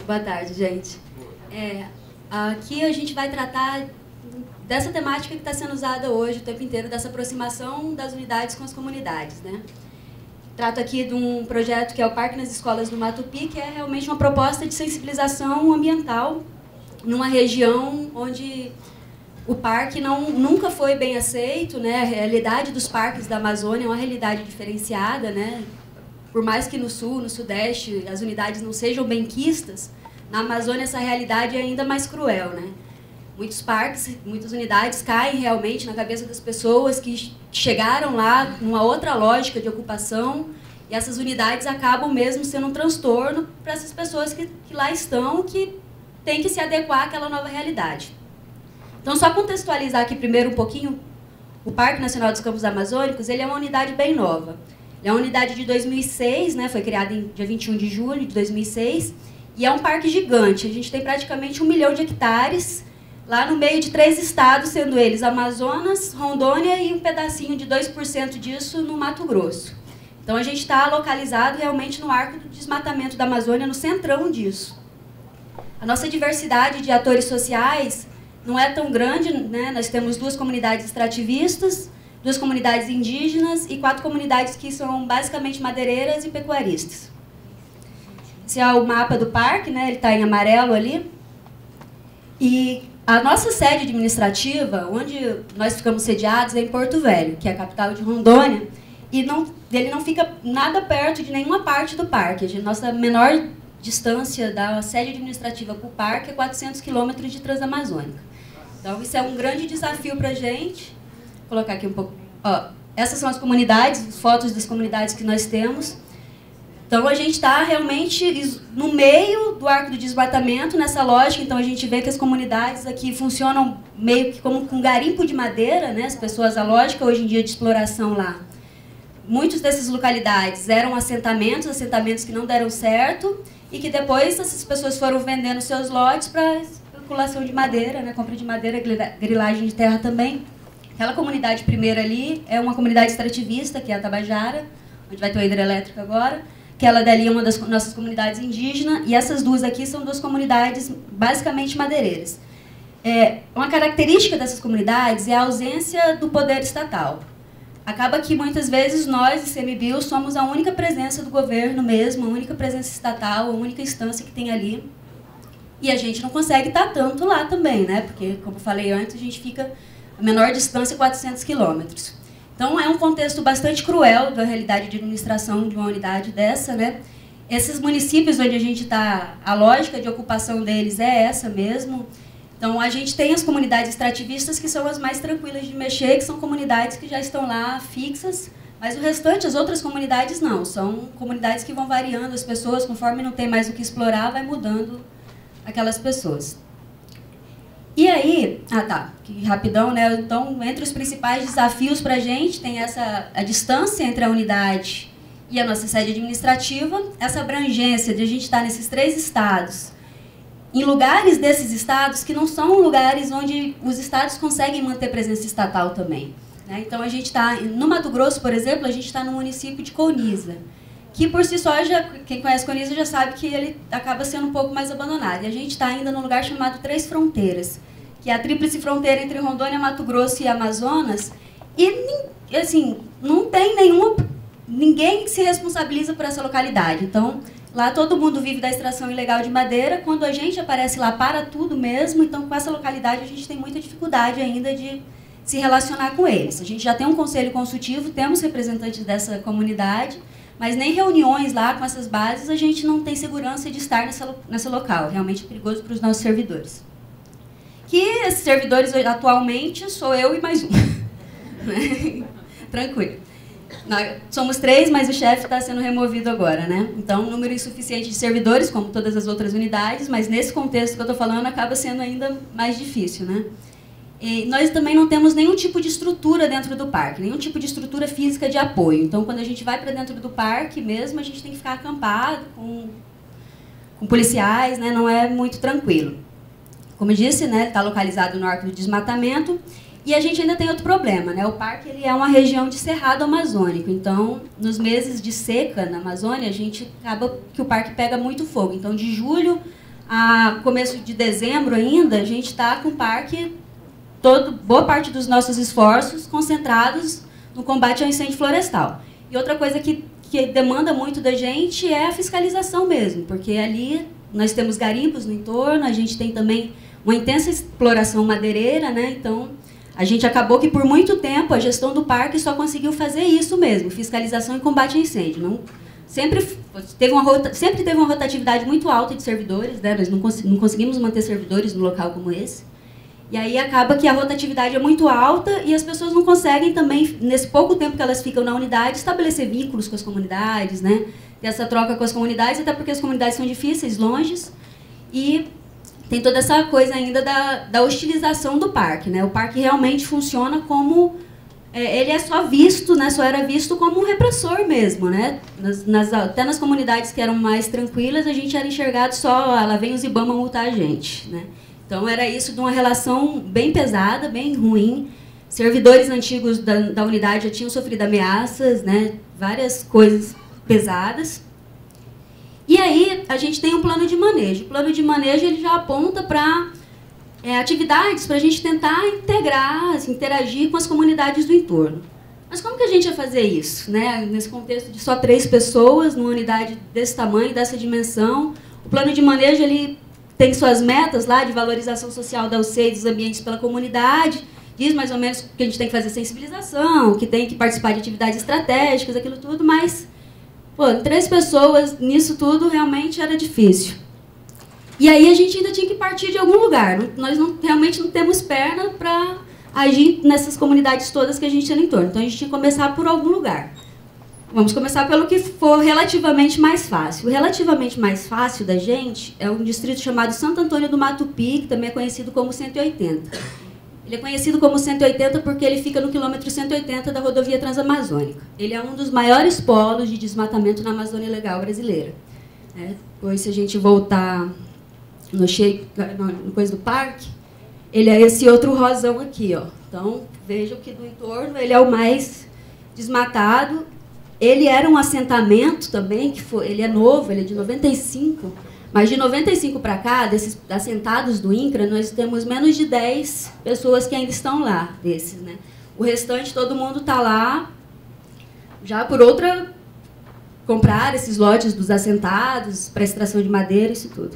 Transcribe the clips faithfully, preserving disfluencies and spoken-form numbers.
Boa tarde, gente. É, aqui a gente vai tratar dessa temática que está sendo usada hoje o tempo inteiro, dessa aproximação das unidades com as comunidades, né? Trato aqui de um projeto que é o Parque nas Escolas do Matupi, que é realmente uma proposta de sensibilização ambiental numa região onde o parque não, nunca foi bem aceito, né? A realidade dos parques da Amazônia é uma realidade diferenciada, né? Por mais que no sul, no sudeste, as unidades não sejam benquistas, na Amazônia essa realidade é ainda mais cruel, né? Muitos parques, muitas unidades caem realmente na cabeça das pessoas que chegaram lá numa outra lógica de ocupação, e essas unidades acabam mesmo sendo um transtorno para essas pessoas que, que lá estão, que têm que se adequar àquela nova realidade. Então, só contextualizar aqui primeiro um pouquinho, o Parque Nacional dos Campos Amazônicos, ele é uma unidade bem nova. Ele é uma unidade de dois mil e seis, né, foi criada em dia vinte e um de julho de dois mil e seis, e é um parque gigante. A gente tem praticamente um milhão de hectares, lá no meio de três estados, sendo eles Amazonas, Rondônia e um pedacinho de dois por cento disso no Mato Grosso. Então, a gente está localizado realmente no arco do desmatamento da Amazônia, no centrão disso. A nossa diversidade de atores sociais não é tão grande, né? Nós temos duas comunidades extrativistas, duas comunidades indígenas e quatro comunidades que são basicamente madeireiras e pecuaristas. Esse é o mapa do parque, né? Ele está em amarelo ali. E a nossa sede administrativa, onde nós ficamos sediados, é em Porto Velho, que é a capital de Rondônia, e não, ele não fica nada perto de nenhuma parte do parque. A nossa menor distância da sede administrativa para o parque é quatrocentos quilômetros de Transamazônica. Então, isso é um grande desafio para a gente. Vou colocar aqui um pouco. Ó, essas são as comunidades, as fotos das comunidades que nós temos. Então, a gente está realmente no meio do arco do desmatamento, nessa lógica. Então, a gente vê que as comunidades aqui funcionam meio que como com garimpo de madeira, né? As pessoas, a lógica hoje em dia de exploração lá. Muitas dessas localidades eram assentamentos, assentamentos que não deram certo, e que depois essas pessoas foram vendendo seus lotes para especulação de madeira, né? Compra de madeira, grilagem de terra também. Aquela comunidade primeira ali é uma comunidade extrativista, que é a Tabajara, onde vai ter uma hidrelétrica agora. Aquela dali é uma das nossas comunidades indígenas, e essas duas aqui são duas comunidades basicamente madeireiras. É, uma característica dessas comunidades é a ausência do poder estatal. Acaba que muitas vezes nós, ICMBio, somos a única presença do governo mesmo, a única presença estatal, a única instância que tem ali. E a gente não consegue estar tanto lá também, né? Porque, como eu falei antes, a gente fica a menor distância, quatrocentos quilômetros. Então, é um contexto bastante cruel da realidade de administração de uma unidade dessa, né? Esses municípios onde a gente está, a lógica de ocupação deles é essa mesmo. Então, a gente tem as comunidades extrativistas, que são as mais tranquilas de mexer, que são comunidades que já estão lá fixas, mas o restante, as outras comunidades, não. São comunidades que vão variando, as pessoas, conforme não tem mais o que explorar, vai mudando aquelas pessoas. E aí, ah tá, que rapidão, né? Então, entre os principais desafios para a gente, tem essa, a distância entre a unidade e a nossa sede administrativa, essa abrangência de a gente estar nesses três estados, em lugares desses estados que não são lugares onde os estados conseguem manter presença estatal também, né? Então, a gente está, no Mato Grosso, por exemplo, a gente está no município de Colniza, que por si só, já, quem conhece Colniza já sabe que ele acaba sendo um pouco mais abandonado. E a gente está ainda num lugar chamado Três Fronteiras, que é a tríplice fronteira entre Rondônia, Mato Grosso e Amazonas, e assim, não tem nenhuma, ninguém se responsabiliza por essa localidade. Então, lá todo mundo vive da extração ilegal de madeira. Quando a gente aparece lá, para tudo mesmo. Então, com essa localidade, a gente tem muita dificuldade ainda de se relacionar com eles. A gente já tem um conselho consultivo, temos representantes dessa comunidade, mas nem reuniões lá com essas bases a gente não tem segurança de estar nessa, nessa local. Realmente é perigoso para os nossos servidores. Que esses servidores atualmente sou eu e mais um. Tranquilo. Nós somos três, mas o chefe está sendo removido agora, né? Então, um número insuficiente de servidores, como todas as outras unidades, mas nesse contexto que eu estou falando, acaba sendo ainda mais difícil, né? E nós também não temos nenhum tipo de estrutura dentro do parque, nenhum tipo de estrutura física de apoio. Então, quando a gente vai para dentro do parque mesmo, a gente tem que ficar acampado com, com policiais, né? Não é muito tranquilo. Como eu disse, né, está localizado no arco do desmatamento, e a gente ainda tem outro problema, né? O parque ele é uma região de cerrado amazônico, então nos meses de seca na Amazônia a gente acaba que o parque pega muito fogo. Então de julho a começo de dezembro ainda, a gente está com o parque, todo, boa parte dos nossos esforços concentrados no combate ao incêndio florestal. E outra coisa que, que demanda muito da gente é a fiscalização mesmo, porque ali nós temos garimpos no entorno, a gente tem também uma intensa exploração madeireira, né? Então, a gente acabou que por muito tempo a gestão do parque só conseguiu fazer isso mesmo, fiscalização e combate a incêndio. Não, sempre, teve uma, sempre teve uma rotatividade muito alta de servidores, né? Nós não, cons não conseguimos manter servidores no local como esse. E aí acaba que a rotatividade é muito alta e as pessoas não conseguem também, nesse pouco tempo que elas ficam na unidade, estabelecer vínculos com as comunidades, né? Ter essa troca com as comunidades, até porque as comunidades são difíceis, longes, e tem toda essa coisa ainda da, da hostilização do parque, né? O parque realmente funciona como... É, ele é só visto, né? Só era visto como um repressor mesmo, né? Nas, nas, até nas comunidades que eram mais tranquilas, a gente era enxergado só, ah, lá vem os Ibama multar a gente, né? Então era isso de uma relação bem pesada, bem ruim. Servidores antigos da, da unidade já tinham sofrido ameaças, né? Várias coisas pesadas. E aí a gente tem um plano de manejo. O plano de manejo ele já aponta para é, atividades para a gente tentar integrar, assim, interagir com as comunidades do entorno. Mas como que a gente ia fazer isso, né? Nesse contexto de só três pessoas, numa unidade desse tamanho, dessa dimensão? O plano de manejo ele tem suas metas lá de valorização social da U C e dos ambientes pela comunidade, diz mais ou menos que a gente tem que fazer sensibilização, que tem que participar de atividades estratégicas, aquilo tudo, mas... Pô, três pessoas nisso tudo realmente era difícil. E aí a gente ainda tinha que partir de algum lugar. Nós não, realmente não temos perna para agir nessas comunidades todas que a gente tinha no entorno. Então a gente tinha que começar por algum lugar. Vamos começar pelo que for relativamente mais fácil. O relativamente mais fácil da gente é um distrito chamado Santo Antônio do Matupi, que também é conhecido como cento e oitenta. Ele é conhecido como cento e oitenta porque ele fica no quilômetro cento e oitenta da rodovia Transamazônica. Ele é um dos maiores polos de desmatamento na Amazônia Legal brasileira. É, depois, se a gente voltar no, shape, no, no coisa do parque, ele é esse outro rosão aqui, ó. Então, vejam que do entorno ele é o mais desmatado. Ele era um assentamento também, que foi, ele é novo, ele é de noventa e cinco. Mas de noventa e cinco para cá, desses assentados do INCRA, nós temos menos de dez pessoas que ainda estão lá, desses, né? O restante, todo mundo está lá, já por outra... comprar esses lotes dos assentados, para extração de madeira, isso tudo.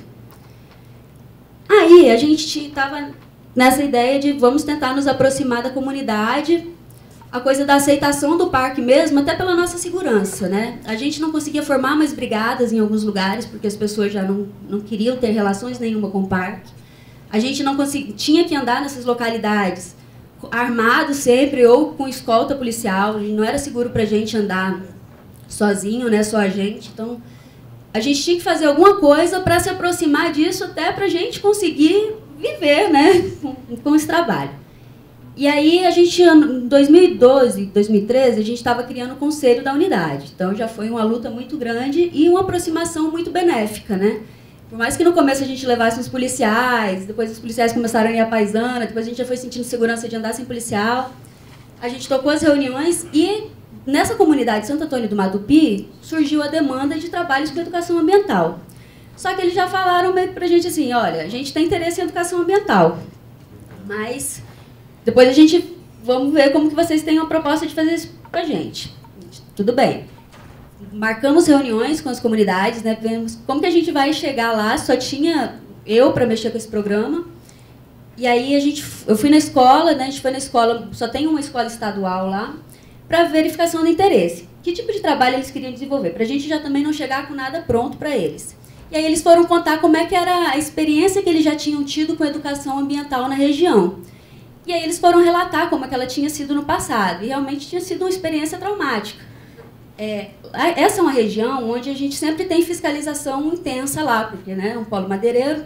Aí, a gente estava nessa ideia de vamos tentar nos aproximar da comunidade, a coisa da aceitação do parque mesmo, até pela nossa segurança, né? A gente não conseguia formar mais brigadas em alguns lugares, porque as pessoas já não, não queriam ter relações nenhuma com o parque. A gente não conseguia, tinha que andar nessas localidades armado sempre ou com escolta policial, não era seguro para a gente andar sozinho, né? Só a gente. Então, a gente tinha que fazer alguma coisa para se aproximar disso, até para a gente conseguir viver, né? com, com esse trabalho. E aí, a gente, em dois mil e doze, dois mil e treze, a gente estava criando o conselho da unidade. Então, já foi uma luta muito grande e uma aproximação muito benéfica, né? Por mais que no começo a gente levasse os policiais, depois os policiais começaram a ir à paisana, depois a gente já foi sentindo segurança de andar sem policial. A gente tocou as reuniões e, nessa comunidade Santo Antônio do Matupi, surgiu a demanda de trabalhos com educação ambiental. Só que eles já falaram para a gente assim, olha, a gente tem interesse em educação ambiental, mas... depois a gente, vamos ver como que vocês têm uma proposta de fazer isso para a gente. Tudo bem. Marcamos reuniões com as comunidades, né? Vemos como que a gente vai chegar lá. Só tinha eu para mexer com esse programa. E aí a gente, eu fui na escola, né? A gente foi na escola, só tem uma escola estadual lá, para verificação do interesse. Que tipo de trabalho eles queriam desenvolver? Para a gente já também não chegar com nada pronto para eles. E aí eles foram contar como é que era a experiência que eles já tinham tido com a educação ambiental na região. E aí eles foram relatar como é que ela tinha sido no passado. E realmente tinha sido uma experiência traumática. É, essa é uma região onde a gente sempre tem fiscalização intensa lá, porque né, é um polo madeireiro.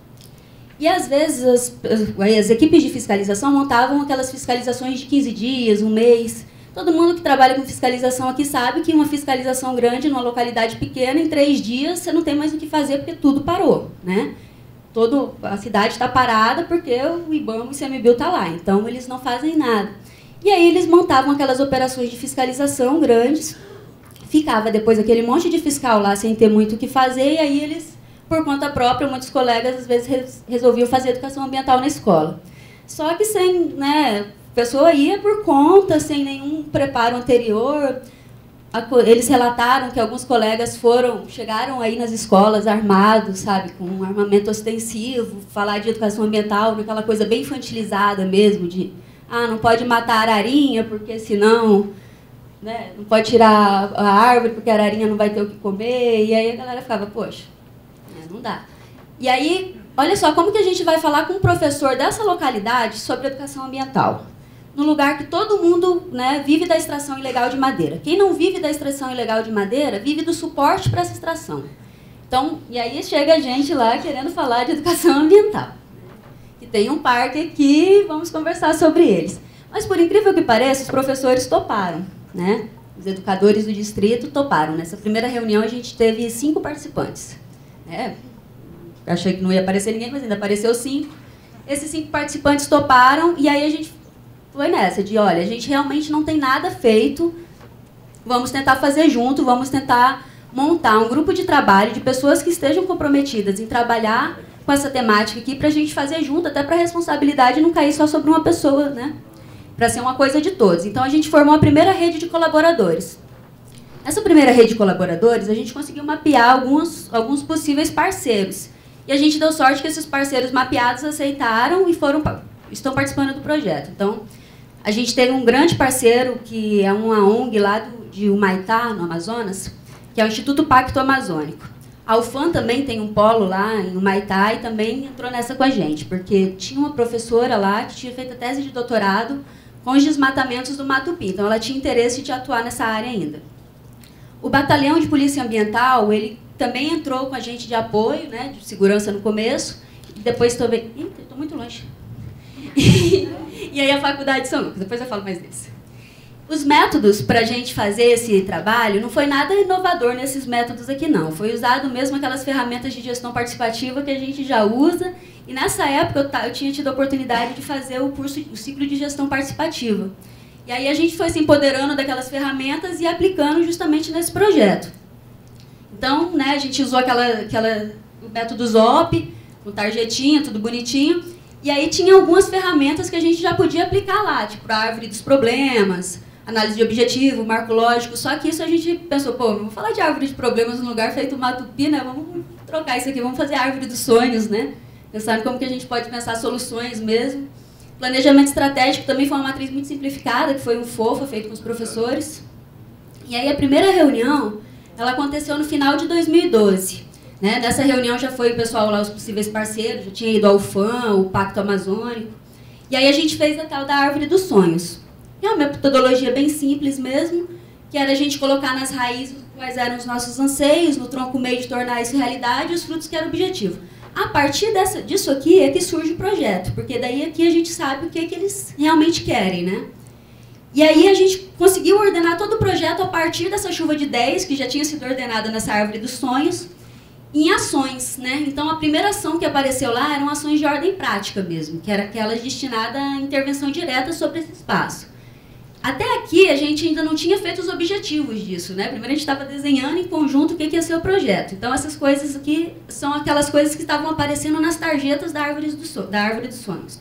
E às vezes as, as equipes de fiscalização montavam aquelas fiscalizações de quinze dias, um mês. Todo mundo que trabalha com fiscalização aqui sabe que uma fiscalização grande numa localidade pequena, em três dias, você não tem mais o que fazer porque tudo parou, né? Todo, a cidade está parada porque o IBAMA e o ICMBio está lá, então eles não fazem nada. E aí eles montavam aquelas operações de fiscalização grandes, ficava depois aquele monte de fiscal lá sem ter muito o que fazer, e aí eles por conta própria, muitos colegas às vezes resolviam fazer educação ambiental na escola. Só que sem, né, a pessoa ia por conta, sem nenhum preparo anterior. Eles relataram que alguns colegas foram, chegaram aí nas escolas armados, sabe, com um armamento ostensivo, falar de educação ambiental, aquela coisa bem infantilizada mesmo, de, ah, não pode matar a ararinha, porque senão, né, não pode tirar a árvore, porque a ararinha não vai ter o que comer, e aí a galera ficava, poxa, né, não dá. E aí, olha só, como que a gente vai falar com um professor dessa localidade sobre educação ambiental? No lugar que todo mundo, né, vive da extração ilegal de madeira. Quem não vive da extração ilegal de madeira, vive do suporte para essa extração. Então, e aí chega a gente lá querendo falar de educação ambiental. Que tem um parque aqui, vamos conversar sobre eles. Mas, por incrível que pareça, os professores toparam, né? Os educadores do distrito toparam. Nessa primeira reunião, a gente teve cinco participantes. Né? Achei que não ia aparecer ninguém, mas ainda apareceu cinco. Esses cinco participantes toparam, e aí a gente foi nessa, de, olha, a gente realmente não tem nada feito, vamos tentar fazer junto, vamos tentar montar um grupo de trabalho de pessoas que estejam comprometidas em trabalhar com essa temática aqui para a gente fazer junto, até para a responsabilidade não cair só sobre uma pessoa, né? Para ser uma coisa de todos. Então, a gente formou a primeira rede de colaboradores. Nessa primeira rede de colaboradores, a gente conseguiu mapear alguns, alguns possíveis parceiros. E a gente deu sorte que esses parceiros mapeados aceitaram e foram, estão participando do projeto. Então, a gente teve um grande parceiro, que é uma O N G lá do, de Humaitá, no Amazonas, que é o Instituto Pacto Amazônico. A U F A M também tem um polo lá em Humaitá e também entrou nessa com a gente, porque tinha uma professora lá que tinha feito a tese de doutorado com os desmatamentos do Mato Pinto. Então, ela tinha interesse de atuar nessa área ainda. O Batalhão de Polícia Ambiental, ele também entrou com a gente de apoio, né, de segurança no começo, e depois também... Ih, estou muito longe. E aí a Faculdade de São Lucas, depois eu falo mais disso. Os métodos para a gente fazer esse trabalho não foi nada inovador nesses métodos aqui, não. Foi usado mesmo aquelas ferramentas de gestão participativa que a gente já usa. E nessa época eu, eu tinha tido a oportunidade de fazer o curso, o ciclo de gestão participativa. E aí a gente foi se empoderando daquelas ferramentas e aplicando justamente nesse projeto. Então, né, a gente usou aquela, aquela, o método Z O P, com tarjetinha, tudo bonitinho. E aí tinha algumas ferramentas que a gente já podia aplicar lá, tipo a árvore dos problemas, análise de objetivo, marco lógico. Só que isso a gente pensou, pô, vamos falar de árvore de problemas num lugar feito Matupi, né? Vamos trocar isso aqui, vamos fazer a árvore dos sonhos, né? Pensar como que a gente pode pensar soluções mesmo. Planejamento estratégico também foi uma matriz muito simplificada, que foi um FOFA feito com os professores. E aí a primeira reunião, ela aconteceu no final de dois mil e doze. Né? Nessa reunião já foi o pessoal lá, os possíveis parceiros, já tinha ido ao F A M, o Pacto Amazônico. E aí a gente fez a tal da Árvore dos Sonhos. É uma metodologia bem simples mesmo, que era a gente colocar nas raízes quais eram os nossos anseios, no tronco meio de tornar isso realidade e os frutos que era o objetivo. A partir dessa, disso aqui é que surge o projeto, porque daí aqui a gente sabe o que, é que eles realmente querem, né? E aí a gente conseguiu ordenar todo o projeto a partir dessa chuva de ideias, que já tinha sido ordenada nessa Árvore dos Sonhos, em ações, né? Então, a primeira ação que apareceu lá eram ações de ordem prática mesmo, que era aquelas destinadas à intervenção direta sobre esse espaço. Até aqui, a gente ainda não tinha feito os objetivos disso, né? Primeiro, a gente estava desenhando em conjunto o que ia ser o projeto. Então, essas coisas aqui são aquelas coisas que estavam aparecendo nas tarjetas da Árvore dos, so da Árvore dos Sonhos.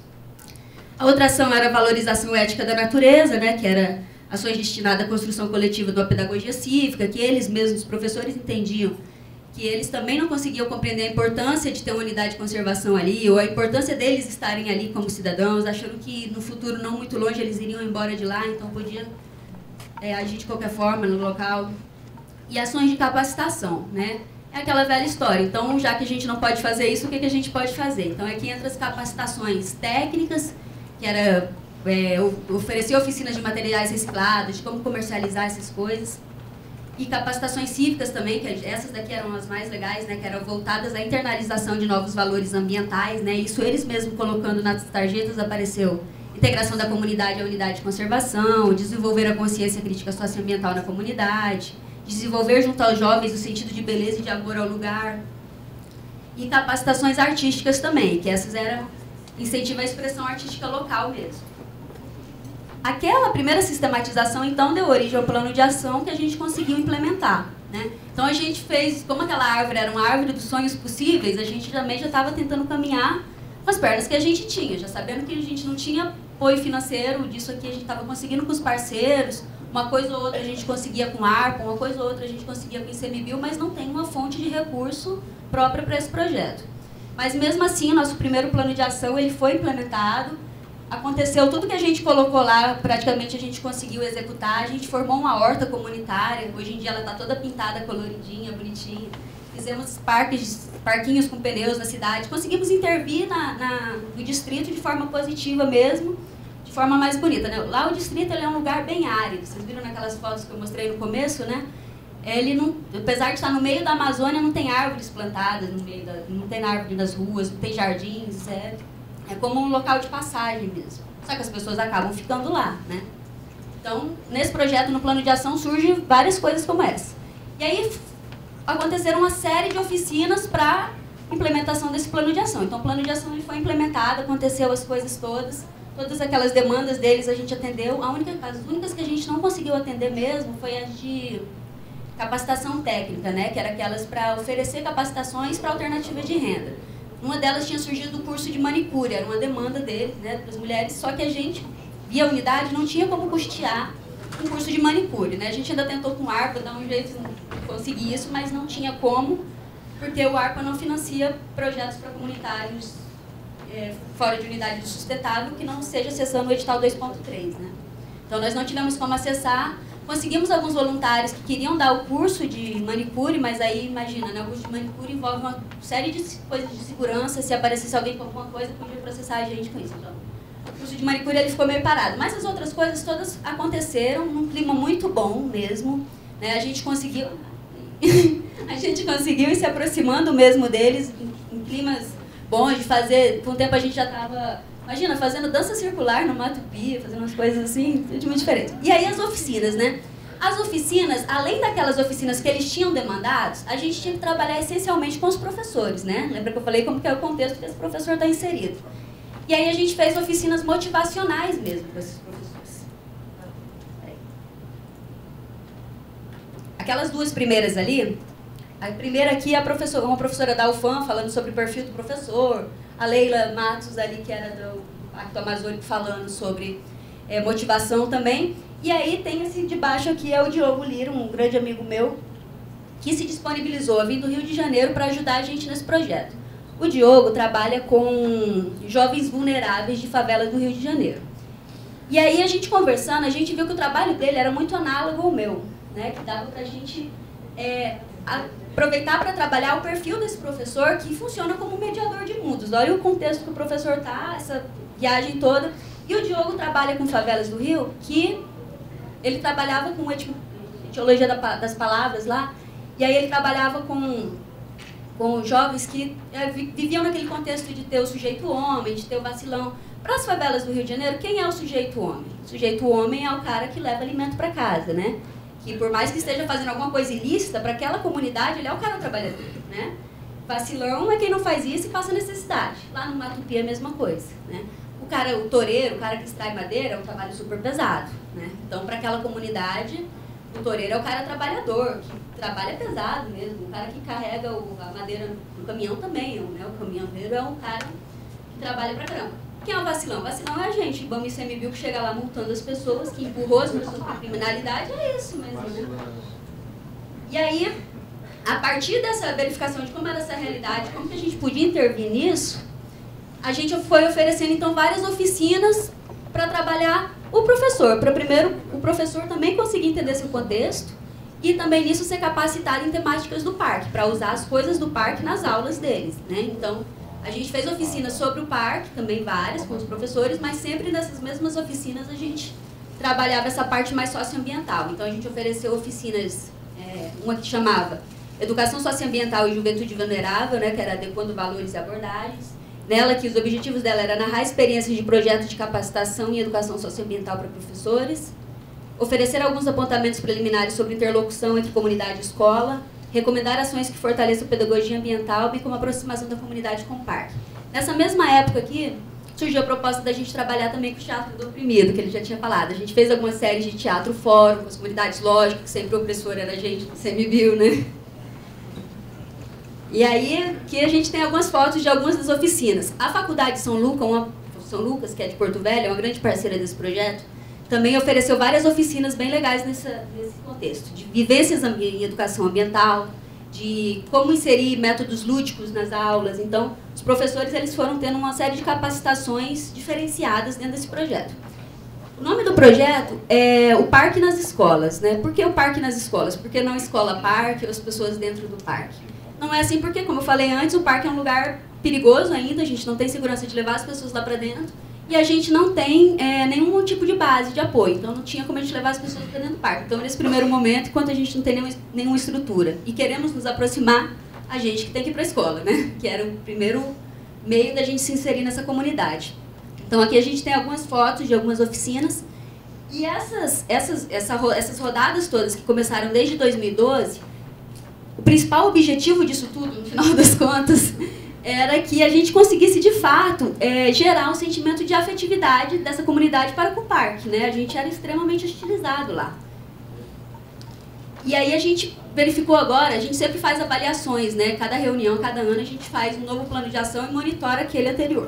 A outra ação era a valorização ética da natureza, né? Que era ações destinadas à construção coletiva de uma pedagogia cívica, que eles mesmos, os professores, entendiam que eles também não conseguiam compreender a importância de ter uma unidade de conservação ali, ou a importância deles estarem ali como cidadãos, achando que no futuro não muito longe eles iriam embora de lá, então podia é, agir de qualquer forma no local. E ações de capacitação, né? É aquela velha história. Então, já que a gente não pode fazer isso, o que, que a gente pode fazer? Então, aqui entra as capacitações técnicas, que era é, oferecer oficinas de materiais reciclados, de como comercializar essas coisas. E capacitações cívicas também, que essas daqui eram as mais legais, né, que eram voltadas à internalização de novos valores ambientais, né, isso eles mesmos colocando nas tarjetas apareceu integração da comunidade à unidade de conservação, desenvolver a consciência crítica socioambiental na comunidade, desenvolver junto aos jovens o sentido de beleza e de amor ao lugar, e capacitações artísticas também, que essas eram incentivo à expressão artística local mesmo. Aquela primeira sistematização, então, deu origem ao plano de ação que a gente conseguiu implementar. né? Então a gente fez, como aquela árvore era uma árvore dos sonhos possíveis, a gente também já estava tentando caminhar com as pernas que a gente tinha, já sabendo que a gente não tinha apoio financeiro disso aqui, a gente estava conseguindo com os parceiros, uma coisa ou outra a gente conseguia com ARPA, uma coisa ou outra a gente conseguia com o ICMBio, mas não tem uma fonte de recurso própria para esse projeto. Mas mesmo assim, o nosso primeiro plano de ação ele foi implementado, aconteceu tudo que a gente colocou lá, praticamente a gente conseguiu executar, a gente formou uma horta comunitária, hoje em dia ela está toda pintada, coloridinha, bonitinha. Fizemos parques, parquinhos com pneus na cidade, conseguimos intervir na, na, no distrito de forma positiva mesmo, de forma mais bonita, né? Lá o distrito ele é um lugar bem árido, vocês viram naquelas fotos que eu mostrei no começo, né? Ele não, apesar de estar no meio da Amazônia, não tem árvores plantadas, no meio da, não tem árvore nas ruas, não tem jardins, é, é como um local de passagem mesmo. Só que as pessoas acabam ficando lá, né? Então, nesse projeto, no plano de ação, surgem várias coisas como essa. E aí, aconteceram uma série de oficinas para implementação desse plano de ação. Então, o plano de ação ele foi implementado, aconteceu as coisas todas, todas aquelas demandas deles a gente atendeu. A única, as únicas que a gente não conseguiu atender mesmo foi as de capacitação técnica, né? Que era aquelas para oferecer capacitações para alternativa de renda. Uma delas tinha surgido do curso de manicure, era uma demanda deles, né, para as mulheres, só que a gente, via unidade, não tinha como custear um curso de manicure, né? A gente ainda tentou com o ARPA dar um jeito de conseguir isso, mas não tinha como, porque o ARPA não financia projetos para comunitários é, fora de unidade do sustentável que não seja acessando o edital dois ponto três, né? Então nós não tivemos como acessar. Conseguimos alguns voluntários que queriam dar o curso de manicure, mas aí, imagina, né, o curso de manicure envolve uma série de coisas de segurança, se aparecesse alguém com alguma coisa, podia processar a gente com isso. Então, o curso de manicure ele ficou meio parado. Mas as outras coisas todas aconteceram num clima muito bom mesmo, né, a gente conseguiu... a gente conseguiu ir se aproximando mesmo deles, em, em climas bons de fazer... Com o tempo a gente já estava... Imagina, fazendo dança circular no Mato Pia, fazendo umas coisas assim, totalmente diferentes. E aí as oficinas, né? As oficinas, além daquelas oficinas que eles tinham demandados, a gente tinha que trabalhar essencialmente com os professores, né? Lembra que eu falei como que é o contexto que esse professor está inserido. E aí a gente fez oficinas motivacionais mesmo para esses professores. Aquelas duas primeiras ali, a primeira aqui é a professora, uma professora da U F A M falando sobre o perfil do professor, a Leila Matos ali, que era do Pacto Amazônico, falando sobre é, motivação também. E aí tem esse de baixo aqui, é o Diogo Lira, um grande amigo meu, que se disponibilizou a vir do Rio de Janeiro para ajudar a gente nesse projeto. O Diogo trabalha com jovens vulneráveis de favelas do Rio de Janeiro. E aí a gente conversando, a gente viu que o trabalho dele era muito análogo ao meu, né? Que dava para a gente é, aproveitar para trabalhar o perfil desse professor que funciona como mediador de mundos. Olha o contexto que o professor está, essa viagem toda. E o Diogo trabalha com favelas do Rio, que ele trabalhava com etiologia das palavras lá, e aí ele trabalhava com, com jovens que é, viviam naquele contexto de ter o sujeito homem, de ter o vacilão. Para as favelas do Rio de Janeiro, quem é o sujeito homem? O sujeito homem é o cara que leva alimento para casa, né? Que por mais que esteja fazendo alguma coisa ilícita, para aquela comunidade, ele é o cara trabalhador, né? Vacilão é quem não faz isso e passa necessidade. Lá no Mato Pia é a mesma coisa, né? O cara, o toureiro, o cara que extrai madeira, é um trabalho super pesado, né? Então, para aquela comunidade, o toureiro é o cara trabalhador, que trabalha pesado mesmo. O cara que carrega o, a madeira no caminhão também, né? O caminhoneiro é um cara que trabalha pra caramba. Quem é o vacilão? O vacilão é a gente, o ICMBio, que chega lá multando as pessoas, que empurrou as pessoas para a criminalidade, é isso mesmo, né? E aí, a partir dessa verificação de como era essa realidade, como que a gente podia intervir nisso, a gente foi oferecendo, então, várias oficinas para trabalhar o professor, para primeiro o professor também conseguir entender seu contexto e também nisso ser capacitado em temáticas do parque, para usar as coisas do parque nas aulas deles, né? Então, a gente fez oficinas sobre o parque, também várias, com os professores, mas sempre nessas mesmas oficinas a gente trabalhava essa parte mais socioambiental. Então, a gente ofereceu oficinas, é, uma que chamava Educação Socioambiental e Juventude Vulnerável, né, que era adequando valores e abordagens. Nela, que os objetivos dela era narrar experiências de projetos de capacitação e educação socioambiental para professores, oferecer alguns apontamentos preliminares sobre interlocução entre comunidade e escola, recomendar ações que fortaleçam a pedagogia ambiental, bem como a aproximação da comunidade com o parque. Nessa mesma época aqui, surgiu a proposta da gente trabalhar também com o teatro do oprimido, que ele já tinha falado. A gente fez algumas séries de teatro fórum, com as comunidades, lógico, que sempre o opressor era a gente do ICMBio, né? E aí, que a gente tem algumas fotos de algumas das oficinas. A Faculdade de São Lucas, uma, São Lucas, que é de Porto Velho, é uma grande parceira desse projeto, também ofereceu várias oficinas bem legais nessa, nesse contexto, de vivências em educação ambiental, de como inserir métodos lúdicos nas aulas. Então, os professores eles foram tendo uma série de capacitações diferenciadas dentro desse projeto. O nome do projeto é o Parque nas Escolas, né? Por que o Parque nas Escolas? Porque não escola-parque ou as pessoas dentro do parque? Não é assim porque, como eu falei antes, o parque é um lugar perigoso ainda, a gente não tem segurança de levar as pessoas lá para dentro e a gente não tem é, nenhum tipo de base de apoio, então não tinha como a gente levar as pessoas para dentro do parque. Então, nesse primeiro momento, enquanto a gente não tem nenhum, nenhuma estrutura e queremos nos aproximar, a gente que tem que ir para a escola, né? Que era o primeiro meio da gente se inserir nessa comunidade. Então, aqui a gente tem algumas fotos de algumas oficinas e essas, essas, essa, essas rodadas todas que começaram desde dois mil e doze, o principal objetivo disso tudo, no final das contas, era que a gente conseguisse, de fato, é, gerar um sentimento de afetividade dessa comunidade para com o parque, né? A gente era extremamente hostilizado lá. E aí a gente verificou agora, a gente sempre faz avaliações, né? Cada reunião, cada ano, a gente faz um novo plano de ação e monitora aquele anterior.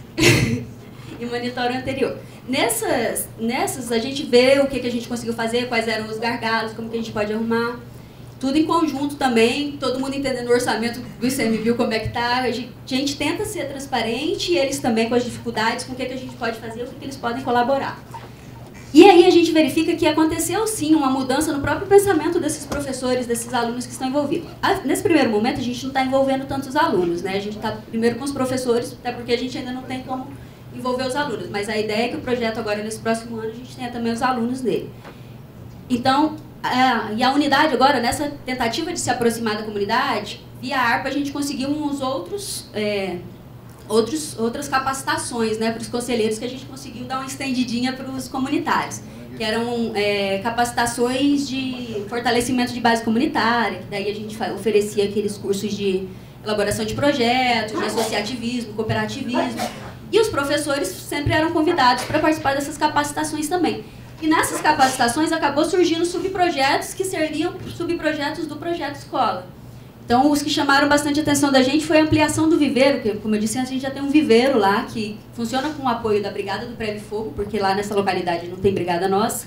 E monitora o anterior. Nessas, nessas, a gente vê o que, que a gente conseguiu fazer, quais eram os gargalos, como que a gente pode arrumar. Tudo em conjunto também, todo mundo entendendo o orçamento do ICMBio, como é que está. A gente, a gente tenta ser transparente e eles também com as dificuldades, com o que, que a gente pode fazer, o que, que eles podem colaborar. E aí a gente verifica que aconteceu sim uma mudança no próprio pensamento desses professores, desses alunos que estão envolvidos. Nesse primeiro momento a gente não está envolvendo tantos alunos, né? A gente está primeiro com os professores, até porque a gente ainda não tem como envolver os alunos. Mas a ideia é que o projeto agora, nesse próximo ano, a gente tenha também os alunos dele. Então, É, e a unidade agora, nessa tentativa de se aproximar da comunidade, via a ARPA a gente conseguiu uns outros, é, outros outras capacitações, né, para os conselheiros, que a gente conseguiu dar uma estendidinha para os comunitários, que eram é, capacitações de fortalecimento de base comunitária, que daí a gente oferecia aqueles cursos de elaboração de projetos, de associativismo, cooperativismo, e os professores sempre eram convidados para participar dessas capacitações também. E nessas capacitações acabou surgindo subprojetos que seriam subprojetos do projeto escola. Então, os que chamaram bastante atenção da gente foi a ampliação do viveiro, que, como eu disse, a gente já tem um viveiro lá que funciona com o apoio da Brigada do Pré Fogo, porque lá nessa localidade não tem brigada nossa,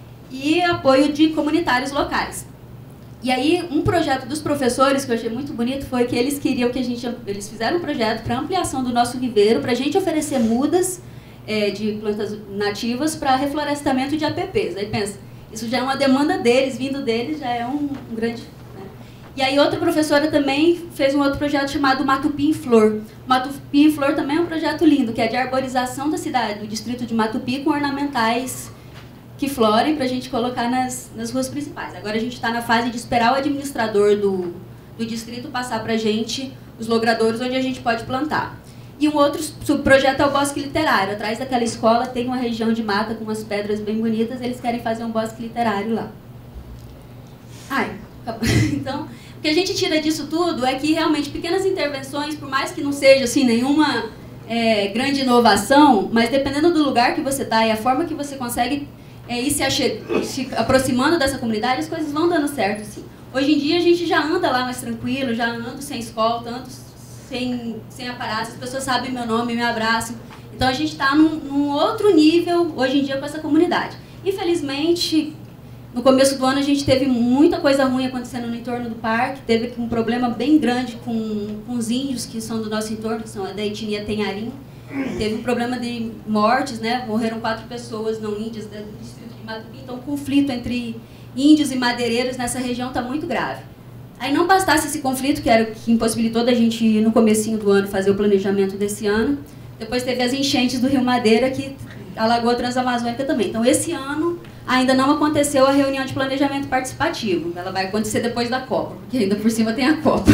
e apoio de comunitários locais. E aí, um projeto dos professores que eu achei muito bonito foi que eles queriam que a gente, eles fizeram um projeto para ampliação do nosso viveiro, para a gente oferecer mudas É, de plantas nativas para reflorestamento de A P Ps. Aí pensa, isso já é uma demanda deles, vindo deles, já é um, um grande... Né? E aí outra professora também fez um outro projeto chamado Matupi em Flor. Matupi em Flor também é um projeto lindo, que é de arborização da cidade, do distrito de Matupi, com ornamentais que florem para a gente colocar nas, nas ruas principais. Agora a gente está na fase de esperar o administrador do, do distrito passar para a gente os logradouros onde a gente pode plantar. E um outro subprojeto é o Bosque Literário. Atrás daquela escola tem uma região de mata com umas pedras bem bonitas, eles querem fazer um bosque literário lá. Ai, então, o que a gente tira disso tudo é que realmente pequenas intervenções, por mais que não seja assim, nenhuma é, grande inovação, mas dependendo do lugar que você está e a forma que você consegue é, ir se, se aproximando dessa comunidade, as coisas vão dando certo. Assim. Hoje em dia a gente já anda lá mais tranquilo, já ando sem escolta, ando sem, sem aparato, as pessoas sabem meu nome, me abraçam. Então a gente está num, num outro nível hoje em dia com essa comunidade. Infelizmente, no começo do ano a gente teve muita coisa ruim acontecendo no entorno do parque, teve um problema bem grande com, com os índios que são do nosso entorno, que são da etnia Tenharim. Teve um problema de mortes, né? Morreram quatro pessoas não índias do distrito de Matupi, então o conflito entre índios e madeireiros nessa região está muito grave. Aí não bastasse esse conflito, que era o que impossibilitou da gente, no comecinho do ano, fazer o planejamento desse ano, depois teve as enchentes do Rio Madeira, que alagou a Transamazônica também. Então, esse ano ainda não aconteceu a reunião de planejamento participativo. Ela vai acontecer depois da Copa, porque ainda por cima tem a Copa.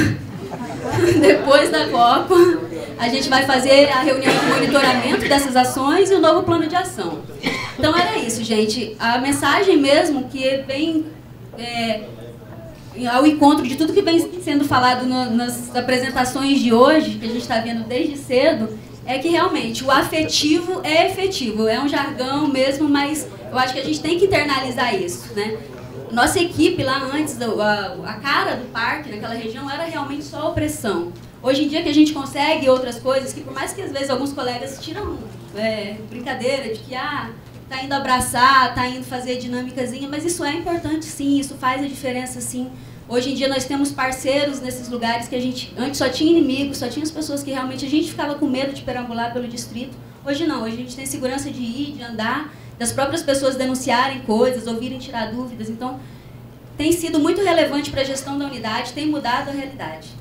Depois da Copa, a gente vai fazer a reunião de monitoramento dessas ações e o novo plano de ação. Então, era isso, gente. A mensagem mesmo que vem é, ao encontro de tudo que vem sendo falado no, nas apresentações de hoje, que a gente está vendo desde cedo, é que realmente o afetivo é efetivo, é um jargão mesmo, mas eu acho que a gente tem que internalizar isso, né? Nossa equipe lá antes, a, a cara do parque naquela região era realmente só opressão. Hoje em dia que a gente consegue outras coisas, que por mais que às vezes alguns colegas tiram é, brincadeira de que ah, tá indo abraçar, tá indo fazer dinâmicazinha, mas isso é importante sim, isso faz a diferença sim. Hoje em dia nós temos parceiros nesses lugares que a gente antes só tinha inimigos, só tinha as pessoas que realmente a gente ficava com medo de perambular pelo distrito. Hoje não, hoje a gente tem segurança de ir, de andar, das próprias pessoas denunciarem coisas, ouvirem tirar dúvidas. Então, tem sido muito relevante para a gestão da unidade, tem mudado a realidade.